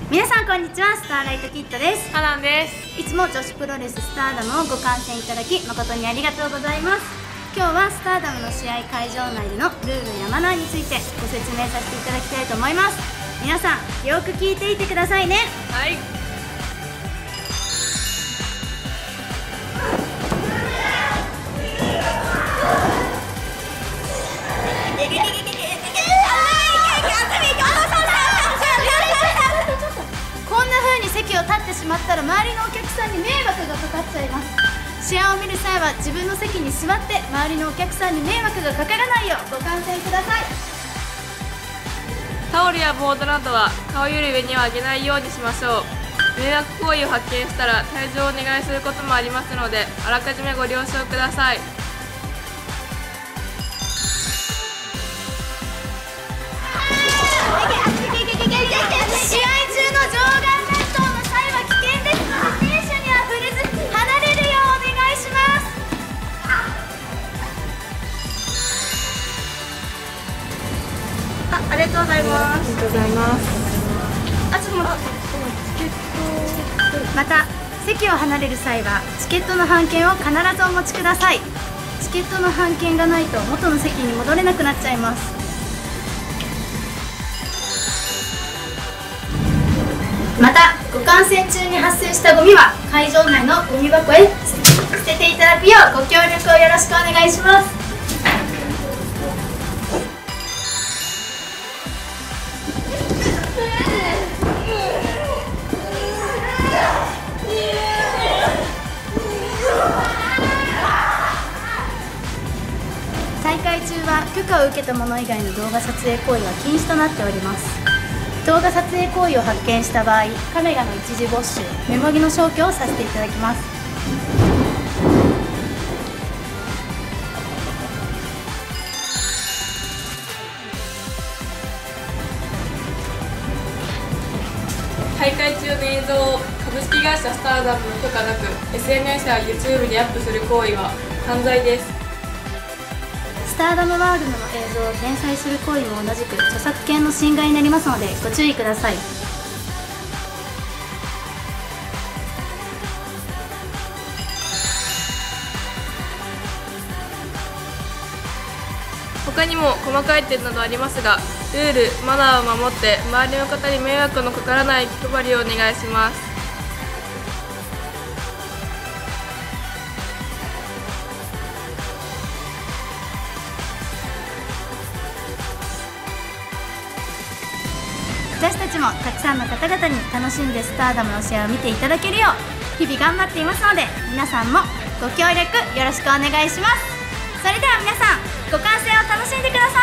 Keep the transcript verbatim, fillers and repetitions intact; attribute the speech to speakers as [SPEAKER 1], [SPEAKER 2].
[SPEAKER 1] 皆さんこんにちは、スターライトキッドです。
[SPEAKER 2] カナンです。
[SPEAKER 1] いつも女子プロレススターダムをご観戦いただき誠にありがとうございます。今日はスターダムの試合会場内でのルールやマナーについてご説明させていただきたいと思います。皆さんよく聞いていてくださいね。
[SPEAKER 2] はい。
[SPEAKER 1] こんな風に席を立ってしまったら周りのお客さんに迷惑がかかっちゃいます。試合を見る際は自分の席に座って周りのお客さんに迷惑がかからないようご観戦ください。
[SPEAKER 2] タオルやボードなどは顔より上には上げないようにしましょう。迷惑行為を発見したら退場をお願いすることもありますので、あらかじめご了承ください。
[SPEAKER 1] 試合中の上眼乱闘の際は危険ですので、選手には触れず離れるようお願いします。あ、ありがとうございます。
[SPEAKER 2] ありがとうございます。
[SPEAKER 1] あ、ちょっと待って。また席を離れる際はチケットの半券を必ずお持ちください。チケットの半券がないと元の席に戻れなくなっちゃいます。またご観戦中に発生したゴミは会場内のゴミ箱へ捨てていただくようご協力をよろしくお願いします。大会中は許可を受けたもの以外の動画撮影行為は禁止となっております。動画撮影行為を発見した場合、カメラの一時没収、メモリの消去をさせていただきます。
[SPEAKER 2] 大会中の映像を株式会社スターダムの許可なく エスエヌエス や YouTube にアップする行為は犯罪です。
[SPEAKER 1] スターダムワールドの映像を転載する行為も同じく著作権の侵害になりますのでご注意ください。
[SPEAKER 2] 他にも細かい点などありますが、ルール・マナーを守って周りの方に迷惑のかからない気配りをお願いします。
[SPEAKER 1] 私たちもたくさんの方々に楽しんでスターダムの試合を見ていただけるよう日々頑張っていますので、皆さんもご協力よろしくお願いします。それでは皆さんご観戦を楽しんでください。